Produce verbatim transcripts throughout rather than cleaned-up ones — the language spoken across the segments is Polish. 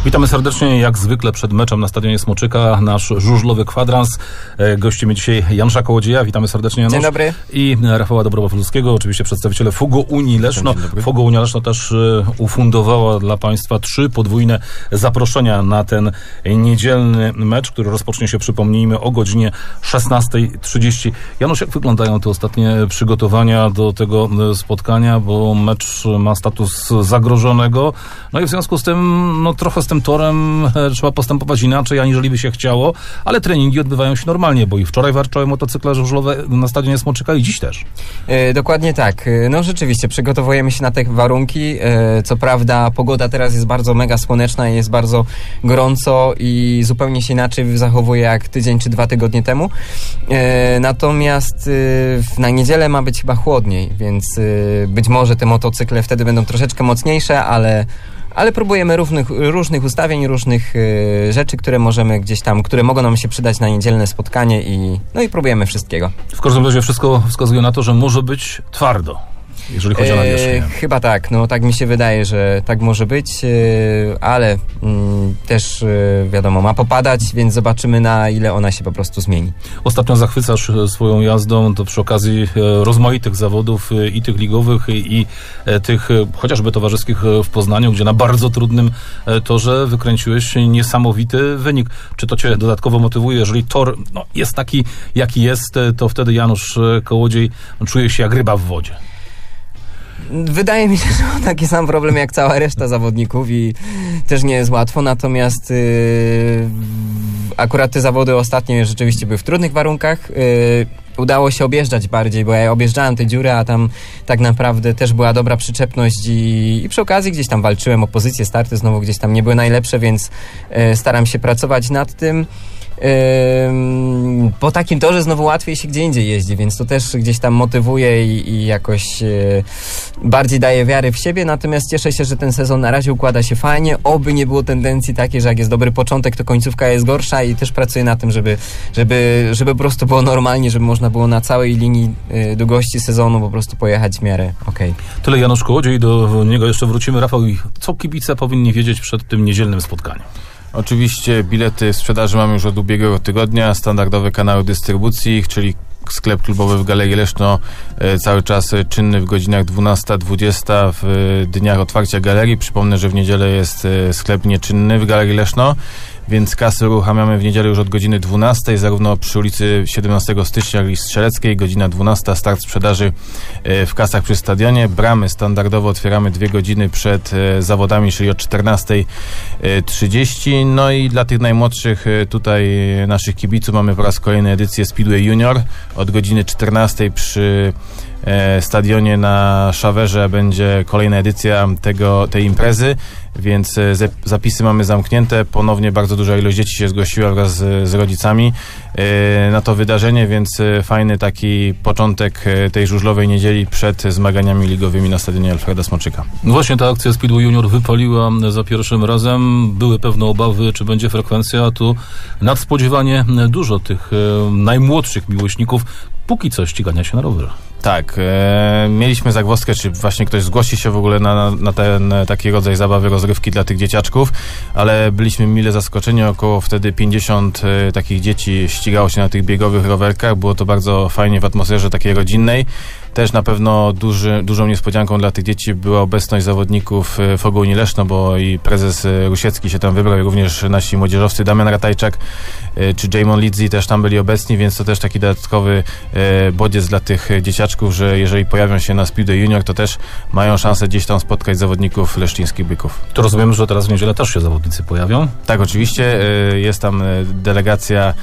Witamy serdecznie, jak zwykle przed meczem na Stadionie Smoczyka, nasz żużlowy kwadrans. Gościmy dzisiaj Janusza Kołodzieja. Witamy serdecznie, Janusz. Dzień dobry. I Rafała Dobrowa-Wodulskiego, oczywiście przedstawiciele Fogo Unii Leszno. Fogo Unia Leszno też ufundowała dla Państwa trzy podwójne zaproszenia na ten niedzielny mecz, który rozpocznie się, przypomnijmy, o godzinie szesnasta trzydzieści. Janusz, jak wyglądają te ostatnie przygotowania do tego spotkania, bo mecz ma status zagrożonego, no i w związku z tym, no trochę z tym torem trzeba postępować inaczej, aniżeli by się chciało, ale treningi odbywają się normalnie, bo i wczoraj warczały motocykle żużlowe na Stadionie Smoczyka i dziś też. E, dokładnie tak. No rzeczywiście, przygotowujemy się na te warunki. E, co prawda pogoda teraz jest bardzo mega słoneczna i jest bardzo gorąco i zupełnie się inaczej zachowuje jak tydzień czy dwa tygodnie temu. E, natomiast e, na niedzielę ma być chyba chłodniej, więc e, być może te motocykle wtedy będą troszeczkę mocniejsze, ale Ale próbujemy różnych, różnych ustawień, różnych y, rzeczy, które możemy gdzieś tam, które mogą nam się przydać na niedzielne spotkanie i no i próbujemy wszystkiego. W każdym razie wszystko wskazuje na to, że może być twardo, jeżeli chodzi o nawierzchnię. E, chyba tak, no tak mi się wydaje, że tak może być, e, ale mm, też e, wiadomo, ma popadać, więc zobaczymy, na ile ona się po prostu zmieni. Ostatnio zachwycasz swoją jazdą, to przy okazji rozmaitych zawodów i tych ligowych i tych chociażby towarzyskich w Poznaniu, gdzie na bardzo trudnym torze wykręciłeś niesamowity wynik. Czy to cię dodatkowo motywuje? Jeżeli tor no, jest taki, jaki jest, to wtedy Janusz Kołodziej czuje się jak ryba w wodzie. Wydaje mi się, że ma taki sam problem jak cała reszta zawodników i też nie jest łatwo, natomiast yy, akurat te zawody ostatnie rzeczywiście były w trudnych warunkach. Yy, udało się objeżdżać bardziej, bo ja objeżdżałem te dziury, a tam tak naprawdę też była dobra przyczepność i, i przy okazji gdzieś tam walczyłem o pozycję, starty znowu gdzieś tam nie były najlepsze, więc yy, staram się pracować nad tym. Yy, po takim torze znowu łatwiej się gdzie indziej jeździ, więc to też gdzieś tam motywuje i, i jakoś yy, bardziej daje wiary w siebie, natomiast cieszę się, że ten sezon na razie układa się fajnie, oby nie było tendencji takiej, że jak jest dobry początek, to końcówka jest gorsza i też pracuję na tym, żeby, żeby, żeby po prostu było normalnie, żeby można było na całej linii yy, długości sezonu po prostu pojechać w miarę okej. Okay. Tyle Janusz Kołodziej, do niego jeszcze wrócimy. Rafał, co kibice powinni wiedzieć przed tym niedzielnym spotkaniem? Oczywiście bilety w sprzedaży mamy już od ubiegłego tygodnia, standardowe kanały dystrybucji, czyli sklep klubowy w Galerii Leszno e, cały czas czynny w godzinach dwunasta dwadzieścia w e, dniach otwarcia galerii. Przypomnę, że w niedzielę jest e, sklep nieczynny w Galerii Leszno, więc kasy uruchamiamy w niedzielę już od godziny dwunastej, zarówno przy ulicy siedemnastego stycznia, jak i Strzeleckiej, godzina dwunasta, start sprzedaży e, w kasach przy stadionie. Bramy standardowo otwieramy dwie godziny przed e, zawodami, czyli od czternasta trzydzieści. No i dla tych najmłodszych e, tutaj naszych kibiców mamy po raz kolejny edycję Speedway Junior. Od godziny czternastej przy e, stadionie na Szawerze będzie kolejna edycja tego, tej imprezy, więc e, zapisy mamy zamknięte. Ponownie bardzo duża ilość dzieci się zgłosiła wraz z, z rodzicami e, na to wydarzenie, więc e, fajny taki początek e, tej żużlowej niedzieli przed zmaganiami ligowymi na stadionie Alfreda Smoczyka. No właśnie ta akcja Speedway Junior wypaliła za pierwszym razem. Były pewne obawy, czy będzie frekwencja, a tu nadspodziewanie dużo tych e, najmłodszych miłośników póki co ścigania się na rowerach. Tak, e, mieliśmy zagwozdkę, czy właśnie ktoś zgłosi się w ogóle na, na ten taki rodzaj zabawy, rozrywki dla tych dzieciaczków, ale byliśmy mile zaskoczeni, około wtedy pięćdziesiąt e, takich dzieci ścigało się na tych biegowych rowerkach, było to bardzo fajnie w atmosferze takiej rodzinnej. Też na pewno duży, dużą niespodzianką dla tych dzieci była obecność zawodników Fogo Unii Leszno, bo i prezes Rusiecki się tam wybrał, i również nasi młodzieżowcy Damian Ratajczak czy Jamon Lidzi też tam byli obecni, więc to też taki dodatkowy bodziec dla tych dzieciaczków, że jeżeli pojawią się na Speedway Junior, to też mają szansę gdzieś tam spotkać zawodników leszczyńskich byków. To rozumiem, że teraz w niedzielę też się zawodnicy pojawią? Tak, oczywiście. Jest tam delegacja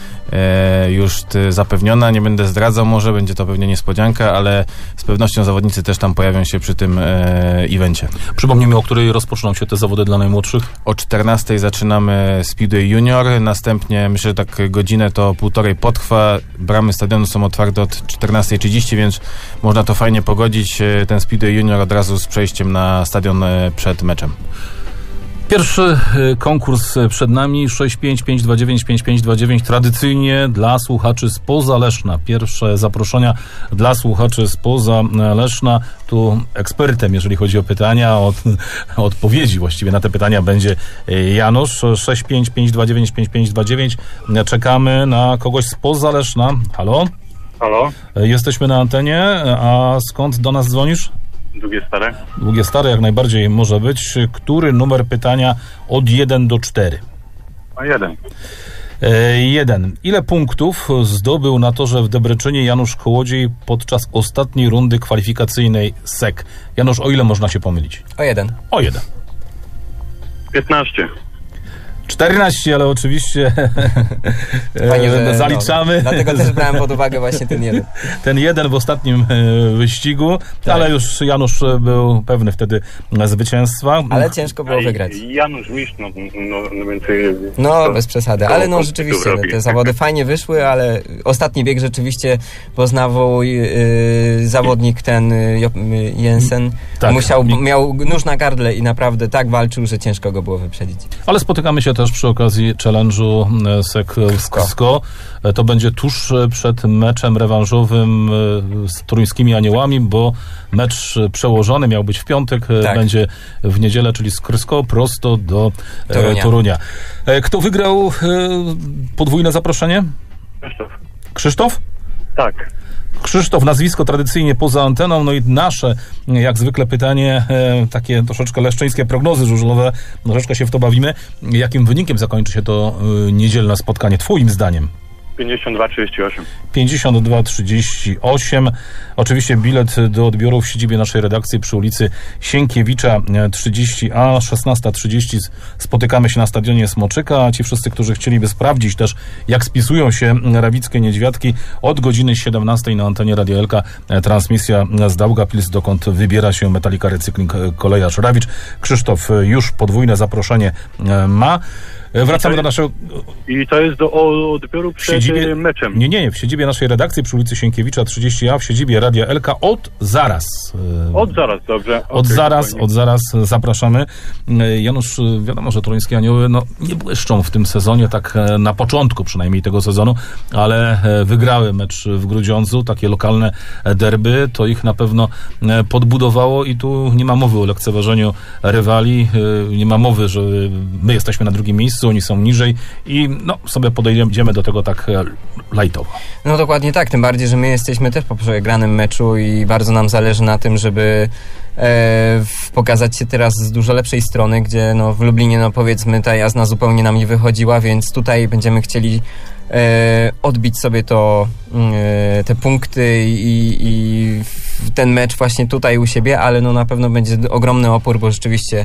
już zapewniona. Nie będę zdradzał może, będzie to pewnie niespodzianka, ale z pewnością zawodnicy też tam pojawią się przy tym e, evencie. Przypomnijmy, o której rozpoczną się te zawody dla najmłodszych? O czternastej zaczynamy Speedway Junior, następnie myślę, że tak godzinę to półtorej potrwa. Bramy stadionu są otwarte od czternasta trzydzieści, więc można to fajnie pogodzić, ten Speedway Junior od razu z przejściem na stadion przed meczem. Pierwszy konkurs przed nami, sześć pięć pięć dwa dziewięć pięć pięć dwa dziewięć, tradycyjnie dla słuchaczy spoza Leszna. Pierwsze zaproszenia dla słuchaczy spoza Leszna. Tu ekspertem, jeżeli chodzi o pytania, od, odpowiedzi właściwie na te pytania będzie Janusz. sześć pięć pięć dwa dziewięć pięć pięć dwa dziewięć. Czekamy na kogoś spoza Leszna. Halo? Halo? Jesteśmy na antenie, a skąd do nas dzwonisz? Długie Stare. Długie Stare jak najbardziej może być. Który numer pytania od jeden do czterech? A jeden. E, jeden. Ile punktów zdobył na torze w Debreczynie Janusz Kołodziej podczas ostatniej rundy kwalifikacyjnej S E K? Janusz, o ile można się pomylić? O jeden. O jeden. piętnaście. czternaście, ale oczywiście Fajnie, że, zaliczamy. No, dlatego też brałem pod uwagę właśnie ten jeden. Ten jeden w ostatnim wyścigu, tak. Ale już Janusz był pewny wtedy zwycięstwa. Ale ciężko było wygrać. Janusz Misz, no, no, no więc... No, to, bez przesady, ale no rzeczywiście te zawody fajnie wyszły, ale ostatni bieg rzeczywiście poznawał yy, zawodnik ten yy, Jensen. Tak. Musiał, miał nóż na gardle i naprawdę tak walczył, że ciężko go było wyprzedzić. Ale spotykamy się też przy okazji challenge'u S E K Sko. To będzie tuż przed meczem rewanżowym z toruńskimi Aniołami, bo mecz przełożony miał być w piątek, tak. Będzie w niedzielę, czyli z Krysko prosto do Torunia. Torunia. Kto wygrał podwójne zaproszenie? Krzysztof. Krzysztof? Tak. Krzysztof, nazwisko tradycyjnie poza anteną, no i nasze, jak zwykle pytanie, e, takie troszeczkę leszczyńskie prognozy żużlowe, troszeczkę się w to bawimy. Jakim wynikiem zakończy się to e, niedzielne spotkanie, twoim zdaniem? pięćdziesiąt dwa trzydzieści osiem. pięćdziesiąt dwa trzydzieści osiem. Oczywiście bilet do odbioru w siedzibie naszej redakcji przy ulicy Sienkiewicza trzydzieści A, szesnasta trzydzieści. Spotykamy się na stadionie Smoczyka, a ci wszyscy, którzy chcieliby sprawdzić też, jak spisują się rawickie niedźwiadki, od godziny siedemnastej na antenie Radia Elka transmisja z Daugavpils, dokąd wybiera się Metallica Recykling Kolejarz Rawicz. Krzysztof już podwójne zaproszenie ma. Wracamy do naszego... I to jest do odbioru przed siedzibie, meczem. Nie, nie, w siedzibie naszej redakcji przy ulicy Sienkiewicza trzydzieści A, w siedzibie Radia Elka od zaraz. Od zaraz, dobrze. Od okay, zaraz, spokojnie. od zaraz zapraszamy. Janusz, wiadomo, że toruńskie Anioły no, nie błyszczą w tym sezonie, tak na początku przynajmniej tego sezonu, ale wygrały mecz w Grudziądzu, takie lokalne derby, to ich na pewno podbudowało i tu nie ma mowy o lekceważeniu rywali, nie ma mowy, że my jesteśmy na drugim miejscu, oni są niżej i no, sobie podejdziemy do tego tak lajtowo. No dokładnie tak, tym bardziej, że my jesteśmy też po przegranym meczu i bardzo nam zależy na tym, żeby e, pokazać się teraz z dużo lepszej strony, gdzie no, w Lublinie no powiedzmy ta jazda zupełnie nam nie wychodziła, więc tutaj będziemy chcieli e, odbić sobie to, e, te punkty i, i ten mecz właśnie tutaj u siebie, ale no na pewno będzie ogromny opór, bo rzeczywiście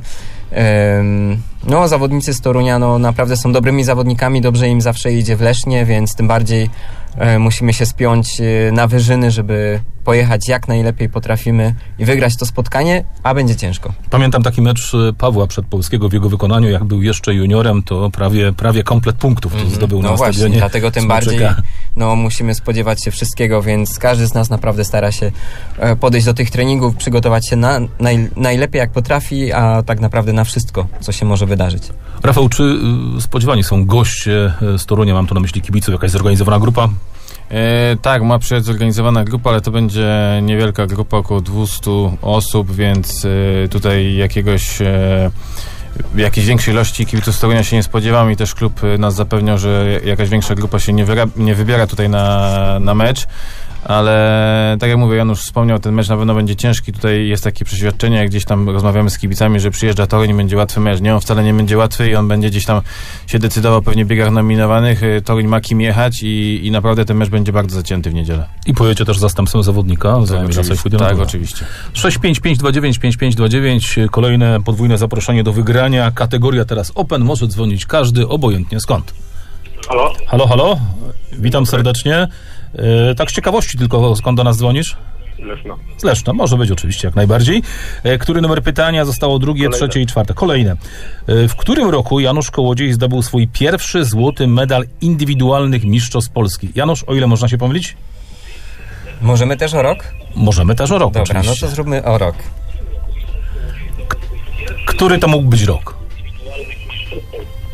no zawodnicy z Torunia no naprawdę są dobrymi zawodnikami, dobrze im zawsze idzie w Lesznie, więc tym bardziej e, musimy się spiąć e, na wyżyny, żeby pojechać jak najlepiej potrafimy i wygrać to spotkanie, a będzie ciężko. Pamiętam taki mecz Pawła Przedpolskiego w jego wykonaniu, jak był jeszcze juniorem, to prawie, prawie komplet punktów mm-hmm. zdobył no na właśnie, stadionie dlatego tym Smoczyka. bardziej no, musimy spodziewać się wszystkiego, więc każdy z nas naprawdę stara się e, podejść do tych treningów, przygotować się na, naj, najlepiej jak potrafi, a tak naprawdę na wszystko, co się może wydarzyć. Rafał, czy y, spodziewani są goście z Torunia, mam tu na myśli kibiców, jakaś zorganizowana grupa? E, tak, ma przyjechać zorganizowana grupa, ale to będzie niewielka grupa, około dwieście osób, więc e, tutaj jakiegoś e, jakiejś większej ilości kibiców z Torunia się nie spodziewam i też klub nas zapewniał, że jakaś większa grupa się nie, wyra, nie wybiera tutaj na, na mecz. Ale tak jak mówię, Janusz wspomniał, ten mecz na pewno będzie ciężki. Tutaj jest takie przeświadczenie, jak gdzieś tam rozmawiamy z kibicami, że przyjeżdża Toruń i będzie łatwy mecz. Nie, on wcale nie będzie łatwy i on będzie gdzieś tam się decydował pewnie w biegach nominowanych. Toruń ma kim jechać i, i naprawdę ten mecz będzie bardzo zacięty w niedzielę. I pojedzie też zastępcą zawodnika. Tak, oczywiście. Tak, oczywiście. sześć pięć pięć dwa dziewięć pięć pięć dwa dziewięć. Kolejne podwójne zaproszenie do wygrania. Kategoria teraz Open. Może dzwonić każdy, obojętnie skąd. Halo? Halo, halo. Witam serdecznie. Yy, tak z ciekawości tylko, skąd do nas dzwonisz? Leszno. Z Leszna, może być oczywiście, jak najbardziej. Yy, który numer pytania zostało drugie, Kolejne. trzecie i czwarte? Kolejne. Yy, w którym roku Janusz Kołodziej zdobył swój pierwszy złoty medal indywidualnych mistrzostw Polski? Janusz, o ile można się pomylić? Możemy też o rok? Możemy też o rok, Dobra, oczywiście. no to zróbmy o rok. K- który to mógł być rok?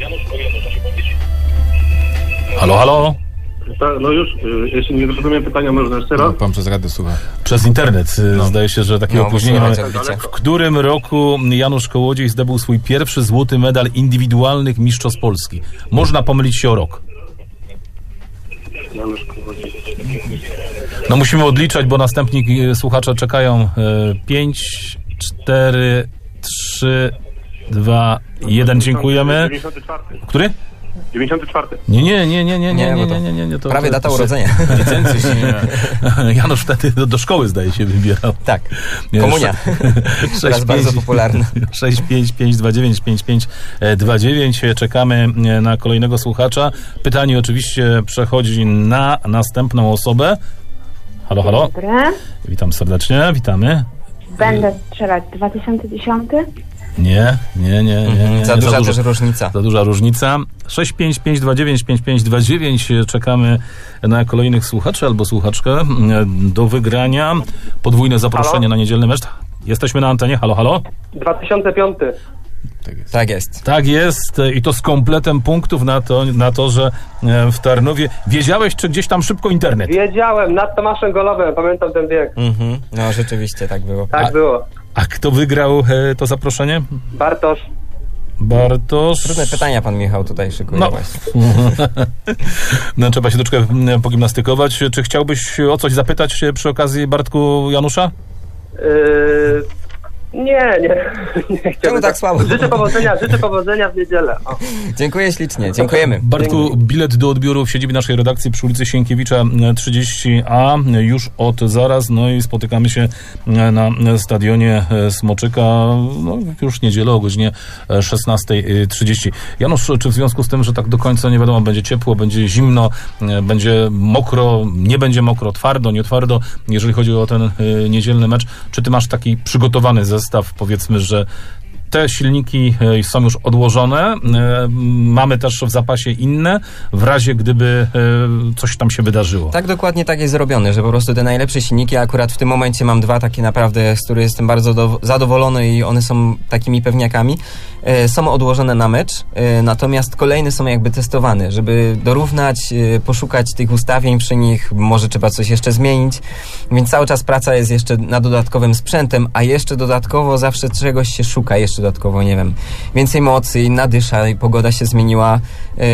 Halo, halo? No już, jeśli nie rozumiem pytania, można jeszcze raz? No, pan przez radio słucha. Przez internet. No. Zdaje się, że takie no, opóźnienie mamy. W którym roku Janusz Kołodziej zdobył swój pierwszy złoty medal indywidualnych mistrzostw Polski? Można pomylić się o rok. Janusz Kołodziej. No musimy odliczać, bo następni słuchacze czekają. pięć, cztery, trzy, dwa, jeden. Dziękujemy. dziewięćdziesiąty czwarty. Który? dziewięćdziesiąty czwarty. Nie, nie, nie, nie, nie, nie, nie, nie, nie, nie, nie. To, prawie to, data to, urodzenia. Licencję się nie. Janusz wtedy do, do szkoły, zdaje się, wybierał. Tak, komunia. Teraz bardzo popularna. sześć pięć pięć dwa dziewięć pięć pięć dwa dziewięć. Czekamy na kolejnego słuchacza. Pytanie oczywiście przechodzi na następną osobę. Halo, halo. Dobre. Witam serdecznie, witamy. Będę strzelać dwa tysiące dziesiąty. Nie, nie, nie, nie, nie, nie. Za duża za też różnica. Za duża różnica. sześć pięć pięć dwa dziewięć pięć pięć dwa dziewięć. Czekamy na kolejnych słuchaczy albo słuchaczkę do wygrania. Podwójne zaproszenie halo? Na niedzielny mecz. Jesteśmy na antenie. Halo, halo. dwa tysiące piąty. Tak jest. Tak jest. Tak jest i to z kompletem punktów na to, na to, że w Tarnowie... Wiedziałeś, czy gdzieś tam szybko internet? Wiedziałem, nad Tomaszem Golowem, pamiętam ten bieg. Mhm. No rzeczywiście tak było. Tak a, było. A kto wygrał e, to zaproszenie? Bartosz. Bartosz... Trudne pytania pan Michał tutaj szykuje no. właśnie. No, trzeba się troszkę pogimnastykować. Czy chciałbyś o coś zapytać przy okazji, Bartku, Janusza? Yy... Nie, nie. nie Czemu tak słabo? Życzę powodzenia, życzę powodzenia w niedzielę. O. Dziękuję ślicznie, dziękujemy. Bartku, bilet do odbioru w siedzibie naszej redakcji przy ulicy Sienkiewicza trzydzieści A już od zaraz, no i spotykamy się na stadionie Smoczyka no, już niedzielę o godzinie szesnasta trzydzieści. Janusz, czy w związku z tym, że tak do końca nie wiadomo, będzie ciepło, będzie zimno, będzie mokro, nie będzie mokro, twardo, nie twardo, jeżeli chodzi o ten niedzielny mecz, czy ty masz taki przygotowany zestaw? Zestaw, powiedzmy, że te silniki są już odłożone. Mamy też w zapasie inne, w razie gdyby coś tam się wydarzyło. Tak, dokładnie tak jest zrobione, że po prostu te najlepsze silniki, akurat w tym momencie mam dwa takie naprawdę, z których jestem bardzo do, zadowolony i one są takimi pewniakami, e, są odłożone na mecz, e, natomiast kolejne są jakby testowane, żeby dorównać, e, poszukać tych ustawień przy nich, może trzeba coś jeszcze zmienić, więc cały czas praca jest jeszcze nad dodatkowym sprzętem, a jeszcze dodatkowo zawsze czegoś się szuka, jeszcze dodatkowo, nie wiem, więcej mocy, inna dysza, i pogoda się zmieniła, e,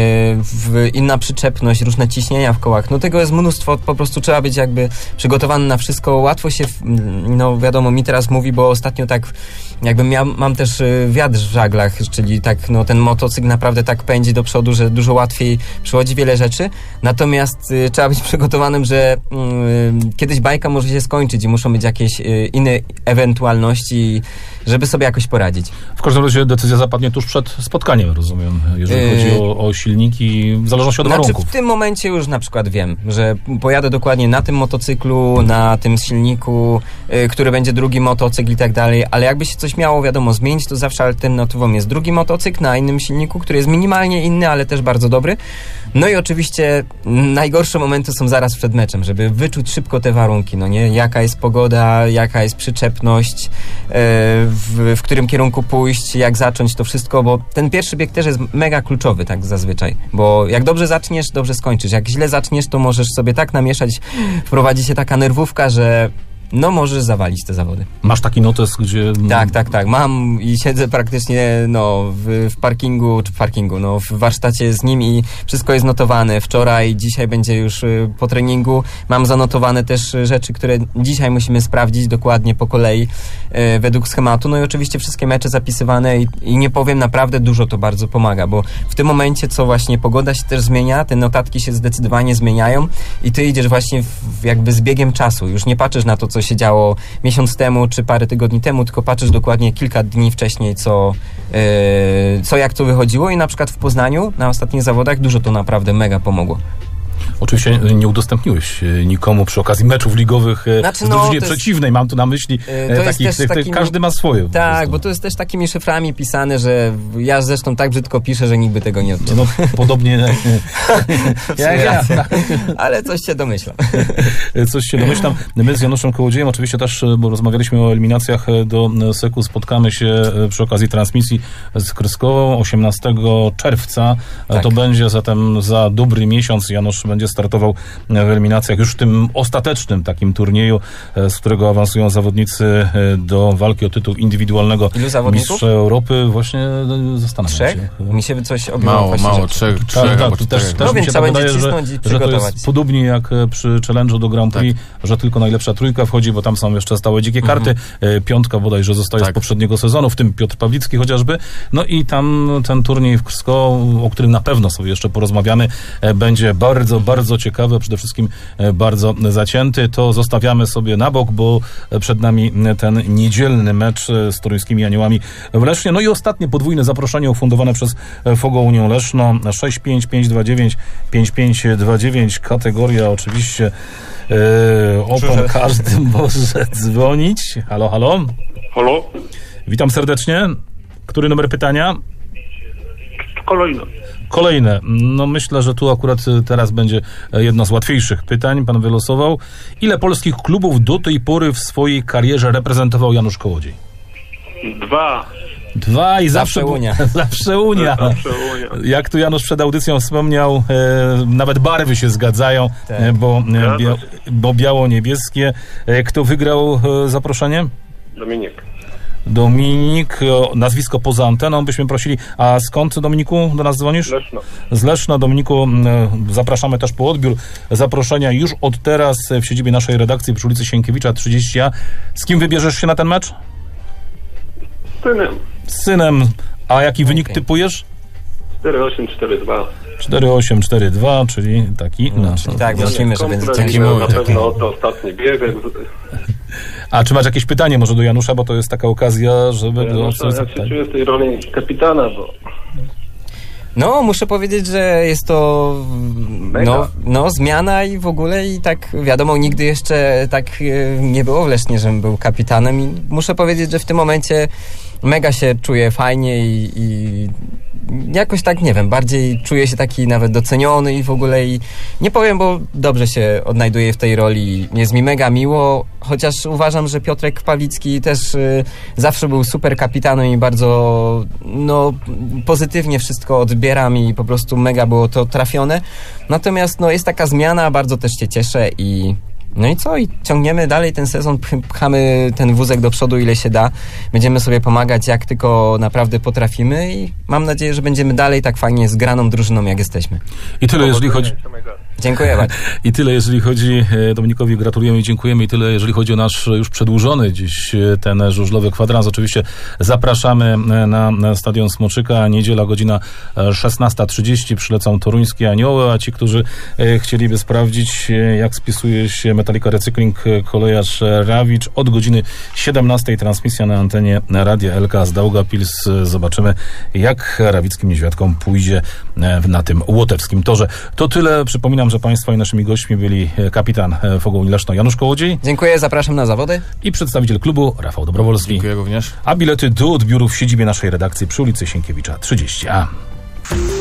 w, inna przyczepność, różne ciśnienia w kołach, no tego jest mnóstwo, po prostu trzeba być jakby przygotowany na wszystko, łatwo się, no wiadomo, mi teraz mówi, bo ostatnio tak jakby miał, mam też wiatr w żaglach, czyli tak, no ten motocykl naprawdę tak pędzi do przodu, że dużo łatwiej przychodzi wiele rzeczy, natomiast y, trzeba być przygotowanym, że y, kiedyś bajka może się skończyć i muszą być jakieś y, inne ewentualności, żeby sobie jakoś poradzić. W każdym razie decyzja zapadnie tuż przed spotkaniem, rozumiem, jeżeli yy... chodzi o, o silniki, w zależności od znaczy, warunków. W tym momencie już na przykład wiem, że pojadę dokładnie na tym motocyklu, na tym silniku, yy, który będzie drugi motocykl i tak dalej, ale jakby się coś miało, wiadomo, zmienić, to zawsze alternatywą jest drugi motocykl na innym silniku, który jest minimalnie inny, ale też bardzo dobry. No i oczywiście najgorsze momenty są zaraz przed meczem, żeby wyczuć szybko te warunki, no nie? Jaka jest pogoda, jaka jest przyczepność, yy, w, w którym kierunku pójść, jak zacząć to wszystko, bo ten pierwszy bieg też jest mega kluczowy, tak zazwyczaj, bo jak dobrze zaczniesz, dobrze skończysz. Jak źle zaczniesz, to możesz sobie tak namieszać, wprowadzi się taka nerwówka, że no możesz zawalić te zawody. Masz taki notes, gdzie... Tak, tak, tak. Mam i siedzę praktycznie no, w, w parkingu, czy w parkingu, no, w warsztacie z nim i wszystko jest notowane. Wczoraj, dzisiaj będzie już y, po treningu. Mam zanotowane też rzeczy, które dzisiaj musimy sprawdzić dokładnie po kolei y, według schematu. No i oczywiście wszystkie mecze zapisywane i, i nie powiem, naprawdę dużo to bardzo pomaga, bo w tym momencie, co właśnie pogoda się też zmienia, te notatki się zdecydowanie zmieniają i ty idziesz właśnie w, jakby z biegiem czasu. Już nie patrzysz na to, co się działo miesiąc temu, czy parę tygodni temu, tylko patrzysz dokładnie kilka dni wcześniej, co, yy, co jak to wychodziło i na przykład w Poznaniu na ostatnich zawodach dużo to naprawdę mega pomogło. Oczywiście nie udostępniłeś nikomu przy okazji meczów ligowych znaczy, w drużynie no, przeciwnej, mam tu na myśli to takich, tych, takimi, każdy ma swoje. Tak, bo to jest też takimi szyframi pisane, że ja zresztą tak brzydko piszę, że nikt by tego nie odczytał. No, podobnie jak ja. Ale coś się domyślam. Coś się domyślam. My z Januszem Kołodziejem oczywiście też, bo rozmawialiśmy o eliminacjach do Seku, spotkamy się przy okazji transmisji z Krskową osiemnastego czerwca. Tak. To będzie zatem za dobry miesiąc. Janusz będzie startował w eliminacjach już w tym ostatecznym takim turnieju, z którego awansują zawodnicy do walki o tytuł indywidualnego mistrza Europy. Właśnie zastanawiam trzech? się. Mi się coś obiło. Mało, mało, trzech, trzech tak, albo tak, też, czterech. też no mi więc się trzeba wydaje, będzie że, że to jest podobnie jak przy challenge'u do Grand Prix, tak. że tylko najlepsza trójka wchodzi, bo tam są jeszcze stałe dzikie karty. Mhm. Piątka bodajże zostaje tak. z poprzedniego sezonu, w tym Piotr Pawlicki chociażby. No i tam ten turniej w Krsko, o którym na pewno sobie jeszcze porozmawiamy, będzie bardzo, bardzo ciekawy, a przede wszystkim bardzo zacięty. To zostawiamy sobie na bok, bo przed nami ten niedzielny mecz z toruńskimi Aniołami w Lesznie. No i ostatnie podwójne zaproszenie ufundowane przez Fogo Unię Leszno. sześć pięć pięć dwa dziewięć pięć pięć dwa dziewięć. Kategoria oczywiście yy, opon każdy może dzwonić. Halo, halo. Halo? Witam serdecznie. Który numer pytania? Kolejne. Kolejne. No myślę, że tu akurat teraz będzie jedno z łatwiejszych pytań. Pan wylosował. Ile polskich klubów do tej pory w swojej karierze reprezentował Janusz Kołodziej? Dwa. Dwa i zawsze, zawsze Unia. Zawsze Unia. Zawsze Unia. Jak tu Janusz przed audycją wspomniał, e, nawet barwy się zgadzają, tak. e, bo, e, bia, bo biało-niebieskie. E, kto wygrał e, zaproszenie? Dominik. Dominik, nazwisko poza anteną byśmy prosili. A skąd, Dominiku, do nas dzwonisz? Leszno. Z Leszna. Dominiku, zapraszamy też po odbiór zaproszenia już od teraz w siedzibie naszej redakcji przy ulicy Sienkiewicza trzydzieści A. Z kim wybierzesz się na ten mecz? Z synem. Z synem. A jaki okay. wynik typujesz? cztery osiem cztery dwa. cztery osiem cztery dwa, czyli taki no, nasz. Czyli tak, myślimy, że będzie taki mój. Na pewno to ostatni bieg. A czy masz jakieś pytanie może do Janusza, bo to jest taka okazja, żeby... Janusza, do... jak się czuję w tej roli kapitana, bo... No, muszę powiedzieć, że jest to no, no, zmiana i w ogóle i tak wiadomo, nigdy jeszcze tak nie było w Lesznie, żebym był kapitanem i muszę powiedzieć, że w tym momencie mega się czuję fajnie i, i jakoś tak, nie wiem, bardziej czuję się taki nawet doceniony i w ogóle i nie powiem, bo dobrze się odnajduję w tej roli. Jest mi mega miło, chociaż uważam, że Piotrek Pawlicki też y, zawsze był super kapitanem i bardzo no, pozytywnie wszystko odbieram i po prostu mega było to trafione. Natomiast no, jest taka zmiana, bardzo też się cieszę i no i co? I ciągniemy dalej ten sezon, pchamy ten wózek do przodu ile się da. Będziemy sobie pomagać jak tylko naprawdę potrafimy i mam nadzieję, że będziemy dalej tak fajnie zgraną drużyną jak jesteśmy. I tyle jeżeli chodzi... Dziękuję bardzo. I tyle jeżeli chodzi, Dominikowi gratulujemy i dziękujemy i tyle jeżeli chodzi o nasz już przedłużony dziś ten żużlowy kwadrans. Oczywiście zapraszamy na Stadion Smoczyka, niedziela godzina szesnasta trzydzieści, przylecą toruńskie Anioły, a ci, którzy chcieliby sprawdzić jak spisuje się Metallica Recykling kolejarz Rawicz, od godziny siedemnastej transmisja na antenie Radia L K z Daugavpils. Zobaczymy jak rawickim niedźwiadkom pójdzie na tym łotewskim torze. To tyle, przypominam, że Państwa i naszymi gośćmi byli kapitan Fogo Unii Leszno Janusz Kołodziej. Dziękuję, zapraszam na zawody. I przedstawiciel klubu Rafał Dobrowolski. Dziękuję również. A bilety do odbioru w siedzibie naszej redakcji przy ulicy Sienkiewicza trzydzieści A.